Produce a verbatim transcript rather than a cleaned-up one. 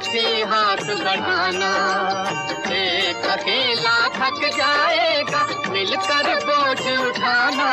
साथी हाथ बढ़ाना। एक अकेला थक जाएगा, मिलकर बोझ उठाना।